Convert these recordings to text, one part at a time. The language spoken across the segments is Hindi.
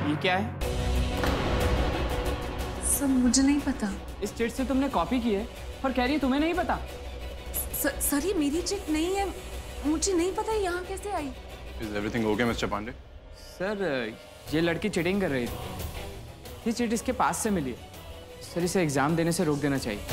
ये क्या है? सर मुझे नहीं पता। इस चिट से तुमने कॉपी की है और कह रही है तुम्हें नहीं पता। सर ये मेरी चिट नहीं है, मुझे नहीं पता यहाँ कैसे आई। Is everything okay, Mr. Pandey? Sir ये लड़की चिटिंग कर रही थी। ये चिट इसके पास से मिली है। सर इसे एग्जाम देने से रोक देना चाहिए।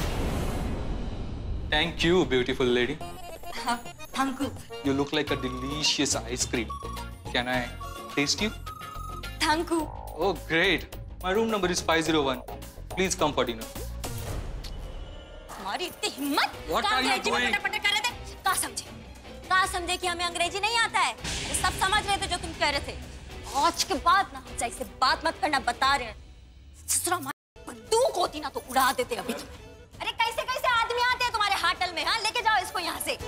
Thank you, beautiful lady. Thank you. You look like a delicious ice cream. Can I taste you? Thank you. Oh, great. My room number is 501. Please come for dinner. हमारी इतनी हिम्मत? What are you doing? पटर कर रहे थे? कहाँ समझे कि हमें अंग्रेजी नहीं आता है? सब समझ रहे थे जो तुम कह रहे थे। आज के बाद ना हम से बात मत करना, बता रहे हैं। ससुरा हमारी बंदूक होती ना तो उड़ा देते अभी तुम। अरे कैसे कैसे आदमी आते हैं तुम्हारे होटल में? हाँ, लेके जाओ इसको यहाँ से।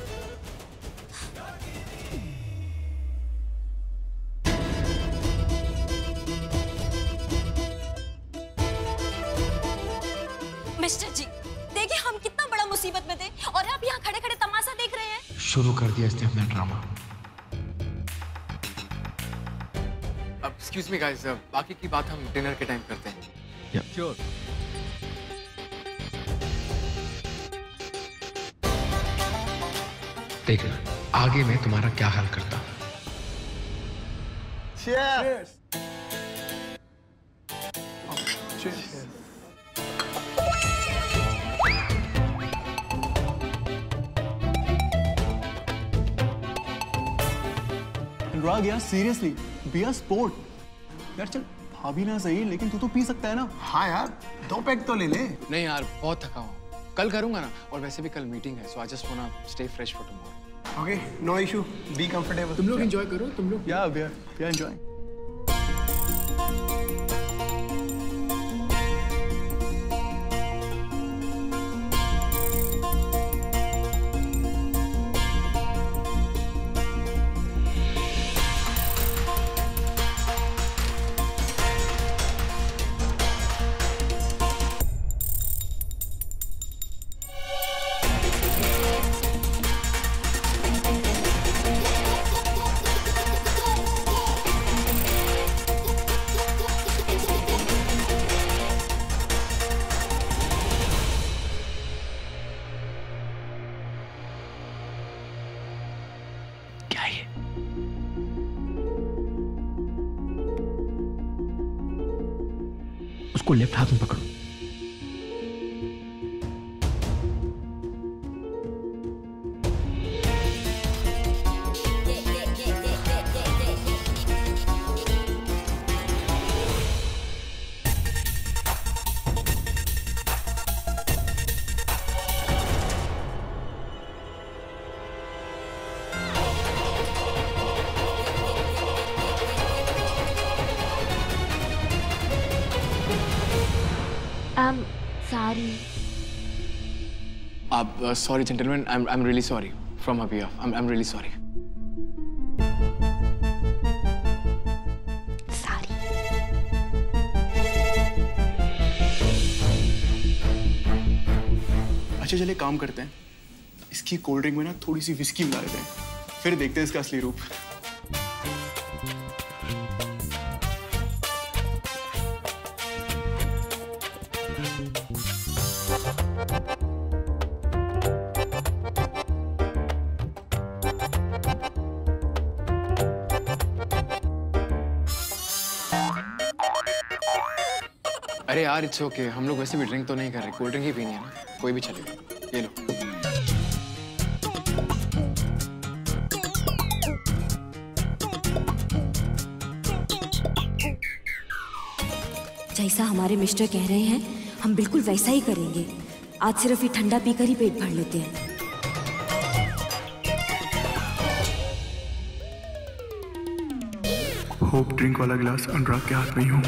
मिस्टर जी, देखिए हम कितना बड़ा मुसीबत में थे और आप यहाँ खड़े खड़े तमाशा देख रहे हैं। शुरू कर दिया इसने अपना ड्रामा। एक्सक्यूज मी गाइस, बाकी की बात हम डिनर के टाइम करते हैं। Sure. देखना आगे मैं तुम्हारा क्या हाल करता हूँ। Cheers. अनुराग यार सीरियसली बी अ स्पोर्ट। यार चल भाभी ना सही लेकिन तू तो पी सकता है ना। हाँ यार 2 पैक तो ले ले। नहीं यार बहुत थका हूँ, कल करूंगा ना, और वैसे भी कल मीटिंग है, so I just wanna stay fresh for tomorrow. Okay, no issue, be comfortable. तुम लोग एंजॉय करो, तुम लोग। Yeah we are enjoying. उसको लेफ्ट हाथ में पकड़ो। Sorry gentlemen, I'm really sorry from her behalf. I'm really sorry. Sorry. अच्छा चलिए काम करते हैं, इसकी कोल्ड ड्रिंक में ना थोड़ी सी विस्की मिला देते हैं, फिर देखते हैं इसका असली रूप। अरे यार इट्स ओके, हम लोग वैसे भी ड्रिंक तो नहीं कर रहे, कोल्ड ड्रिंक ही पीनी है ना, कोई भी चलेगा। ये लो। जैसा हमारे मिस्टर कह रहे हैं हम बिल्कुल वैसा ही करेंगे। आज सिर्फ ये ठंडा पीकर ही पेट भर लेते हैं। होप ड्रिंक वाला गिलास अनुराग के हाथ में ही हो।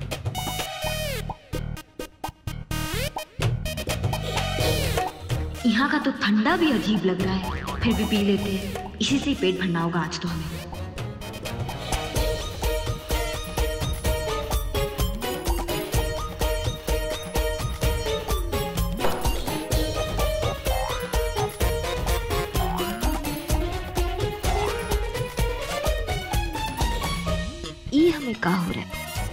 यहाँ का तो ठंडा भी अजीब लग रहा है, फिर भी पी लेते हैं। इसी से ही पेट भरना होगा आज तो हमें। ये हमें क्या हो रहा है?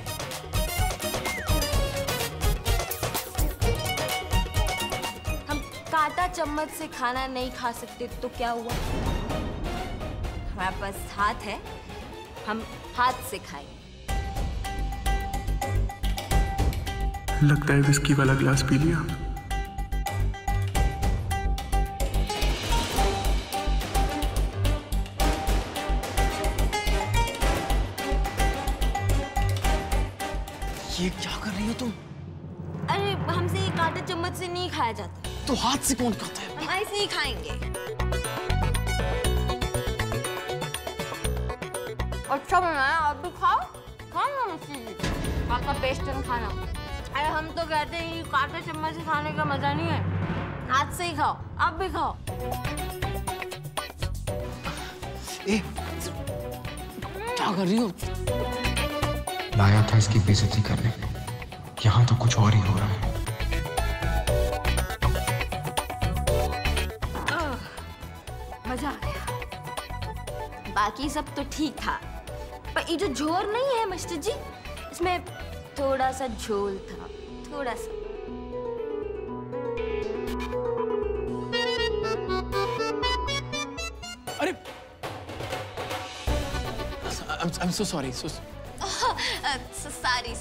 चम्मच से खाना नहीं खा सकते तो क्या हुआ? हमारे पास हाथ है, हम हाथ से खाएंगे। लगता है विस्की वाला ग्लास पी लिया। ये क्या कर रही हो तुम? अरे हमसे ये कांटा चम्मच से नहीं खाया जाता। तो हाथ से कौन खाता है? हम ऐसे ही खाएंगे। अच्छा बनाया, आप भी खाओ। खाओ ना मस्ती जी, आपका पेस्टन खाना। अरे हम तो कहते हैं कि कांटा चम्मच से खाने का मजा नहीं है, हाथ से ही खाओ। आप भी खाओ। ए, क्या कर रही हो? लाया था इसकी बेइज्जती करने, यहाँ तो कुछ और ही हो रहा है। मजा आ गया। बाकी सब तो ठीक था, पर ये जो झोर नहीं है मास्टर जी, इसमें थोड़ा सा झोल था, थोड़ा सा। अरे I'm so sorry. सारी।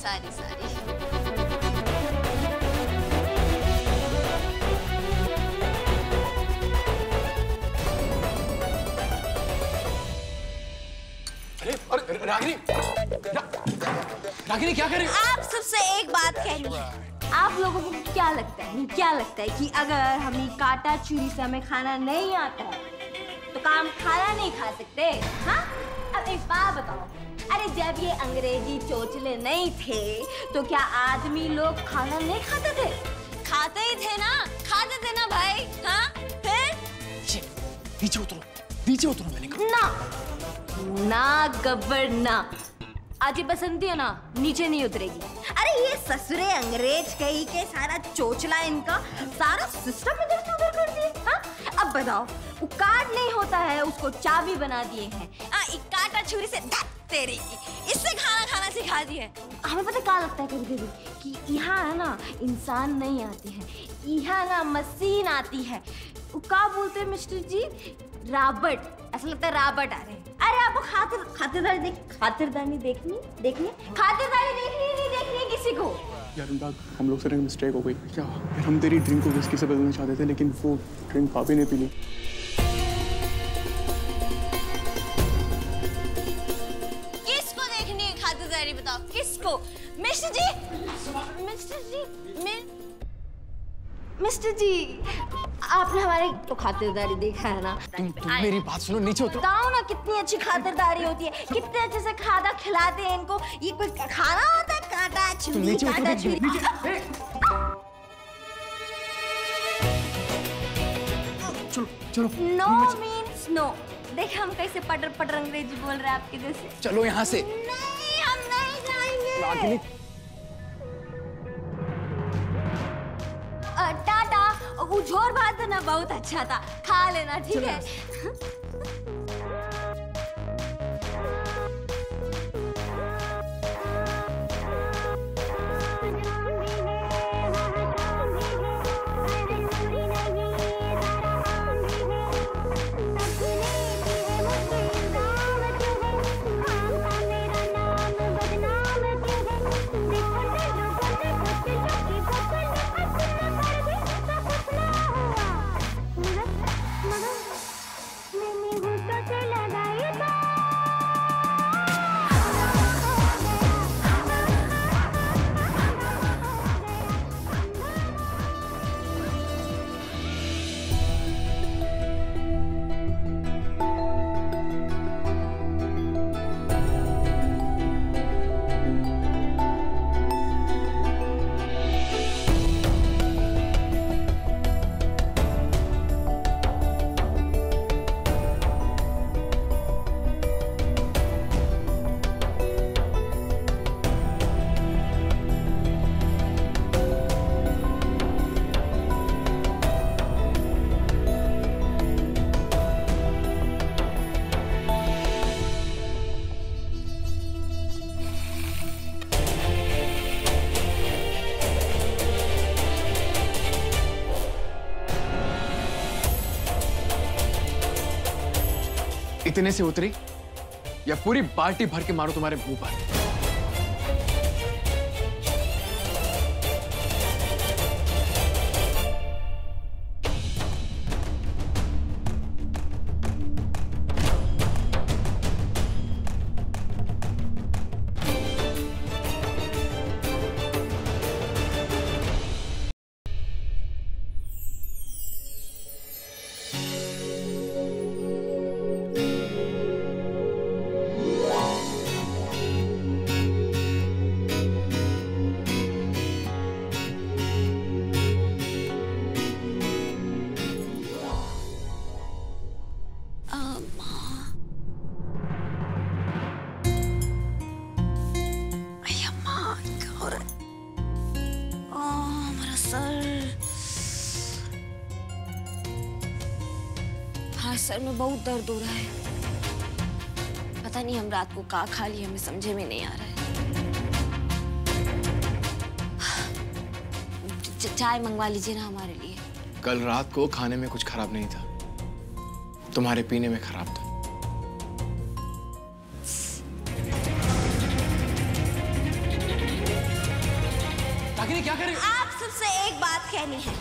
अरे रागिनी क्या कर रही हो? आप सबसे एक बात कहनी है। आप लोगों को क्या लगता है कि अगर हम ये कांटा छुरी से हमें खाना नहीं आता है तो काम खाना नहीं खा सकते? हाँ? अब एक बात बताओ, अरे जब ये अंग्रेजी चोचले नहीं थे तो क्या आदमी लोग खाना नहीं खाते थे? खाते ही थे ना, खाते थे ना भाई। हाँ? फिर नीचे उतरो मैंने कहा। ना गब्बर ना, आज ही बसंती है ना, नीचे नहीं उतरेगी। अरे ये ससुरे अंग्रेज कहीं के सारा चोचला, इनका सारा सिस्टम इधर से उधर कर दिए। हाँ? अब बताओ, वो काट नहीं होता है, उसको चाबी बना दिए हैं। काटा छुरी से तेरी की, इससे खाना खाना सिखा दिए। हमें पता क्या लगता है कभी-कभी कि यहाँ है ना इंसान नहीं आते हैं, यहाँ ना मशीन आती है। वो क्या बोलते हैं मिस्टर जी? रॉबर्ट। ऐसा लगता है रॉबर्ट आ रहे हैं। अरे आपको खातिरदारी देखनी है किसी को? यार अनुराग, हम लोग से एक मिस्टेक हो गई। क्या यार, हम तेरी ड्रिंक को विस्की से बदलना चाहते थे, लेकिन वो ड्रिंक भाभी ने पी ली। किसको देखनी है खातिरदारी, बताओ किसको? मिस्टर जी, आपने हमारी तो खातिरदारी देखा है ना। तुम मेरी बात सुनो, नीचे उतरो। बताओ ना कितनी अच्छी खातिरदारी होती है, कितने अच्छे से खाना खिलाते हैं इनको। ये कोई खाना होता है? कांटा छुरी, कांटा छुरी। चलो। No means no. देख हम कैसे पटर अंग्रेजी बोल रहे हैं आपके जैसे। चलो यहाँ से। नहीं, हम नहीं जाएंगे। टाटा। वो झोर भात ना बहुत अच्छा था, खा लेना, ठीक है? इतने से उतरी या पूरी बाल्टी भर के मारो तुम्हारे मुंह पर। सर में बहुत दर्द हो रहा है। पता नहीं हम रात को क्या खा लिए, हमें समझे में नहीं आ रहा है। चाय मंगवा लीजिए ना हमारे लिए। कल रात को खाने में कुछ खराब नहीं था, तुम्हारे पीने में खराब था। रागिनी क्या कर रही हो? आप सबसे एक बात कहनी है।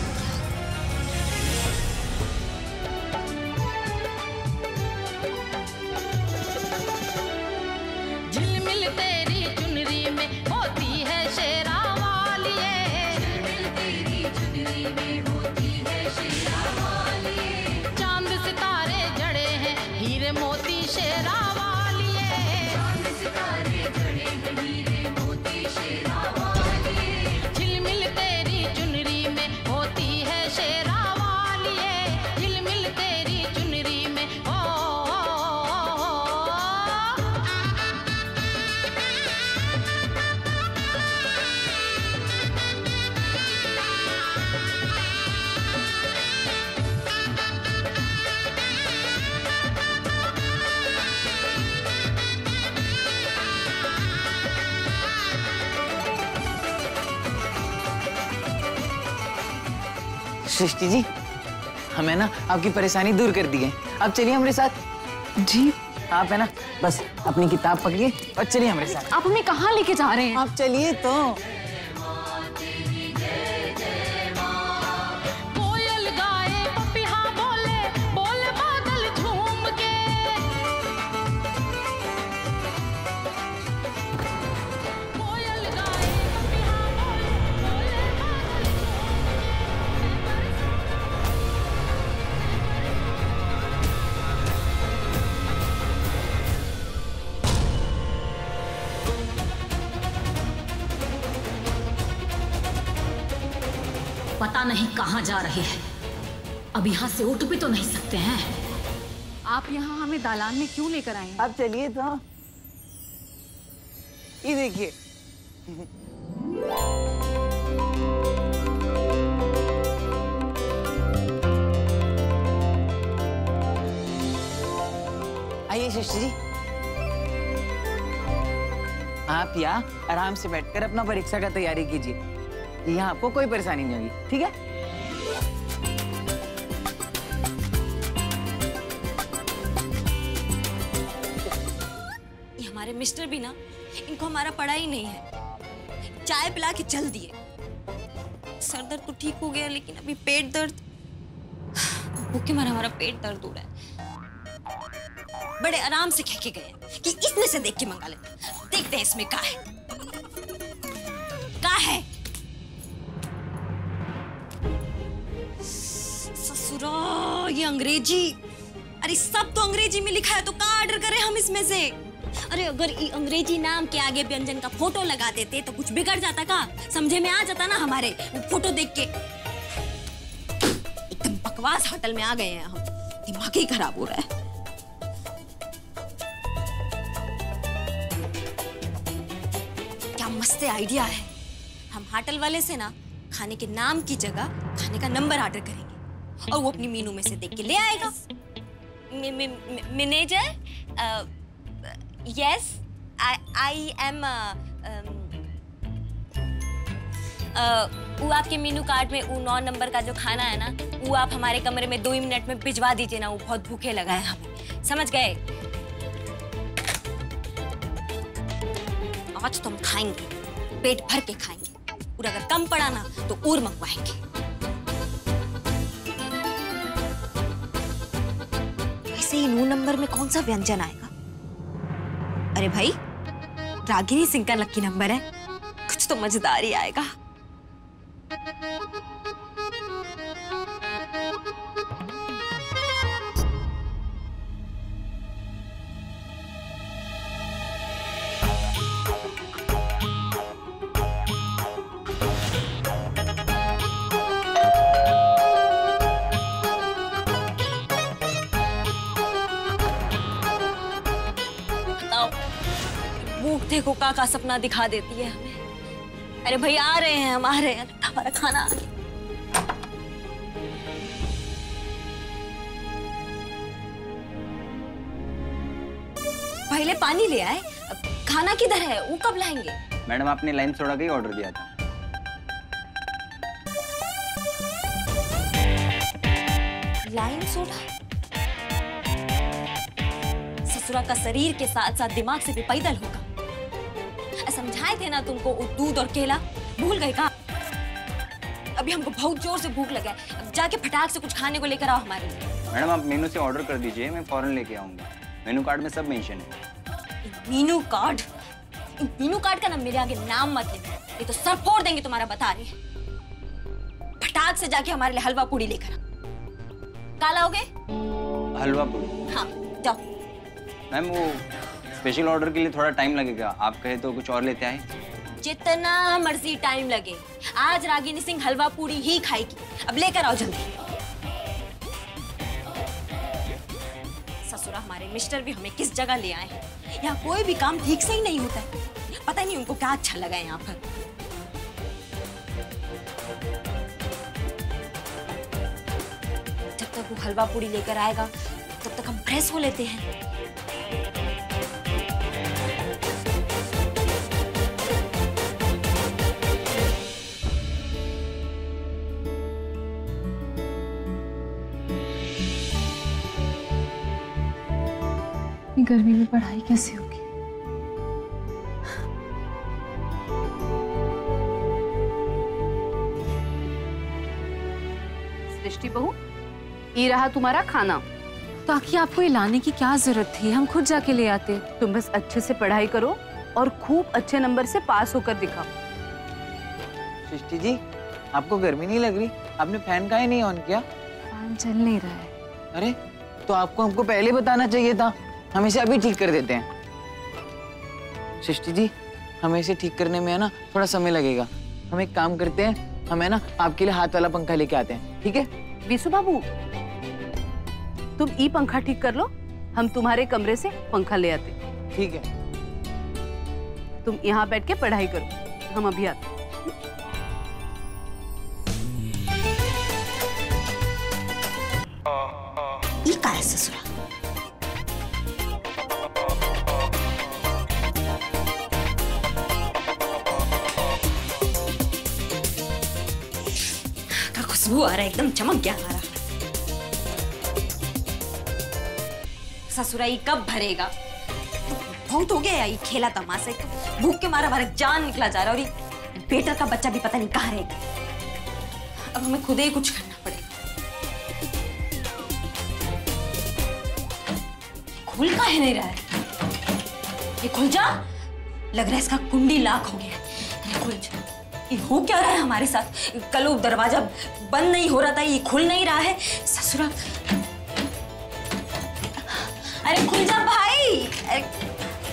सृष्टि जी, हमें ना आपकी परेशानी दूर कर दी है। आप चलिए हमारे साथ। जी आप है ना बस अपनी किताब पकड़िए और चलिए हमारे साथ। आप हमें कहाँ लेके जा रहे हैं? आप चलिए तो। पता नहीं कहाँ जा रहे हैं। अब यहाँ से उठ भी तो नहीं सकते हैं। आप यहाँ हमें दालान में क्यों लेकर आए हैं? आप चलिए तो। ये देखिए। आइए सृष्टि जी, आप यहाँ आराम से बैठकर अपना परीक्षा का तैयारी कीजिए। यहाँ आपको कोई परेशानी नहीं होगी, ठीक है? ये हमारे मिस्टर भी ना, इनको हमारा पड़ा ही नहीं है। चाय पिला के चल दिए। सर दर्द तो ठीक हो गया, लेकिन अभी पेट दर्द, भूखे मारे हमारा पेट दर्द हो रहा है। बड़े आराम से कह के गए कि इसमें से देख के मंगा लेते। देखते हैं इसमें क्या है। क्या है? ससुरा, ये अंग्रेजी। अरे सब तो अंग्रेजी में लिखा है, तो क्या ऑर्डर करें हम इसमें से? अरे अगर ये अंग्रेजी नाम के आगे व्यंजन का फोटो लगा देते तो कुछ बिगड़ जाता का? समझे में आ जाता ना हमारे फोटो देख के। एकदम बकवास होटल में आ गए हैं हम। दिमाग ही खराब हो रहा है। क्या मस्त आइडिया है। हम होटल वाले से ना खाने के नाम की जगह खाने का नंबर ऑर्डर करेंगे और वो अपनी मेनू में से देख के ले आएगा। Manager, yes I am. वो आपके मेनू कार्ड में वो 9 नंबर का जो खाना है ना, वो आप हमारे कमरे में 2 मिनट में भिजवा दीजिए ना। वो बहुत भूखे लगा है हमें। समझ गए? आज तुम खाएंगे, पेट भर के खाएंगे, और अगर कम पड़ा ना तो और मंगवाएंगे। वैसे ही 9 नंबर में कौन सा व्यंजन आएगा? अरे भाई, रागिनी सिंह का लकी नंबर है, कुछ तो मजेदार ही आएगा। देखो का सपना दिखा देती है हमें। अरे भाई आ रहे हैं, हम आ रहे हैं, हमारा खाना आ गया। पहले पानी ले आए, खाना किधर है? वो कब लाएंगे? मैडम आपने लाइम सोडा का ही ऑर्डर दिया था। Lime soda? ससुरा का शरीर के साथ साथ दिमाग से भी पैदल होगा। समझाए थे ना तुमको, वो दूध और केला, भूल गए का? अभी हमको बहुत जोर से भूख लगा है, अब जाके फटाक से कुछ खाने को लेकर आओ हमारे लिए। मैडम आप मेनू से ऑर्डर कर दीजिए, मैं फौरन लेके आऊंगा। मेनू कार्ड में सब मेंशन है। Menu card? मेनू कार्ड का ना मेरे आगे नाम मत लेना, ये तो सर फोड़ देंगे तुम्हारा, बता रही है। फटाक से जाके हमारे लिए हलवा पूड़ी लेकर आओ। कल आओगे? हलवा पूड़ी? हाँ जाओ। मैम वो स्पेशल ऑर्डर के लिए थोड़ा टाइम लगेगा, आप कहे तो कुछ और लेते आए। जितना मर्जी टाइम लगे, आज रागिनी सिंह हलवा पूड़ी ही खाएगी। अब लेकर आओ जल्दी। ससुरा हमारे मिस्टर भी हमें किस जगह ले आए हैं। यहाँ कोई भी काम ठीक से ही नहीं होता है, पता नहीं उनको क्या अच्छा लगा है यहाँ पर। जब तक वो हलवा पूड़ी लेकर आएगा तब तक हम फ्रेश हो लेते हैं। गर्मी में पढ़ाई कैसे होगी? सृष्टि बहू, ये रहा तुम्हारा खाना। ताकि आपको ये लाने की क्या जरूरत थी, हम खुद जाके ले आते। तुम बस अच्छे से पढ़ाई करो और खूब अच्छे नंबर से पास होकर दिखाओ। सृष्टि जी, आपको गर्मी नहीं लग रही? आपने फैन काहे नहीं ऑन किया? फैन चल नहीं रहा है। अरे तो आपको हमको पहले बताना चाहिए था, हम इसे अभी ठीक कर देते हैं। सृष्टि जी, हमें इसे ठीक करने में है ना थोड़ा समय लगेगा। हम एक काम करते हैं, हम है ना आपके लिए हाथ वाला पंखा लेके आते हैं, ठीक है? विशु बाबू, तुम ई पंखा ठीक कर लो, हम तुम्हारे कमरे से पंखा ले आते। ठीक है। तुम यहाँ बैठ के पढ़ाई करो, हम अभी आते। ये क्या है ससुरा? क्या खुशबू आ रहा है, एकदम चमक गया हमारा। ससुरा ये कब भरेगा? बहुत हो गया ये खेला तमाशा, भूख के मारा हमारा जान निकला जा रहा है। और ये बेटर का बच्चा भी पता नहीं कहाँ रहेगा। अब हमें खुद ही कुछ करना पड़ेगा। खुल काहे नहीं रहा है? ये खुल जा, लग रहा है इसका कुंडी लाख हो गया। अरे खुल जा, ये हो क्या रहा है हमारे साथ? कल वो दरवाजा बंद नहीं हो रहा था, ये खुल नहीं रहा है। ससुरा, अरे खुल जा भाई। अरे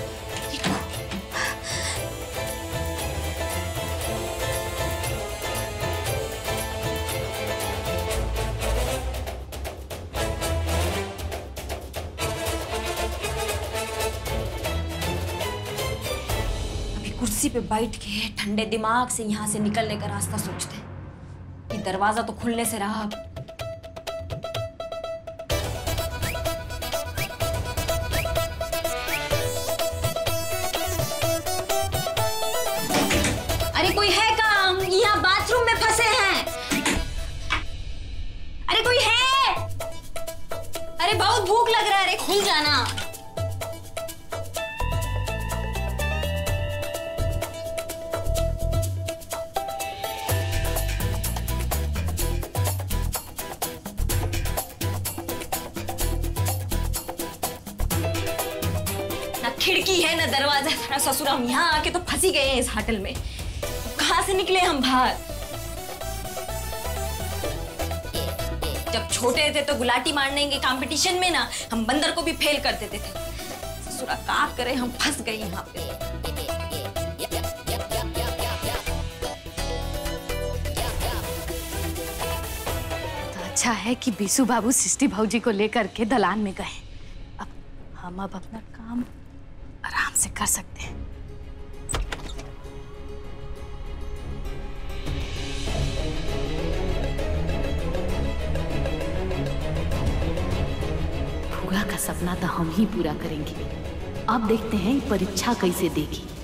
कुर्सी पे बैठ के ठंडे दिमाग से यहाँ से निकलने का रास्ता सोचते हैं। ये दरवाजा तो खुलने से रहा। अरे कोई है क्या? हम यहाँ बाथरूम में फंसे हैं। अरे कोई है? अरे बहुत भूख लग रहा है। अरे खुल जाना। है ना दरवाजा सारा ससुर, हम यहाँ आके तो फंसी गए हैं इस होटल में। कहाँ से निकले हम बाहर? जब छोटे थे तो गुलाटी मारने के कंपटीशन में ना हम बंदर को भी फेल कर देते थे। ससुरा का करे, हम फंस गए यहाँ पे। तो अच्छा है कि बीसू बाबू सृष्टि भाऊजी को लेकर के दलान में गए। अब हम अपना काम आराम से कर सकते हैं। फूआ का सपना तो हम ही पूरा करेंगे। अब देखते हैं परीक्षा कैसे देगी।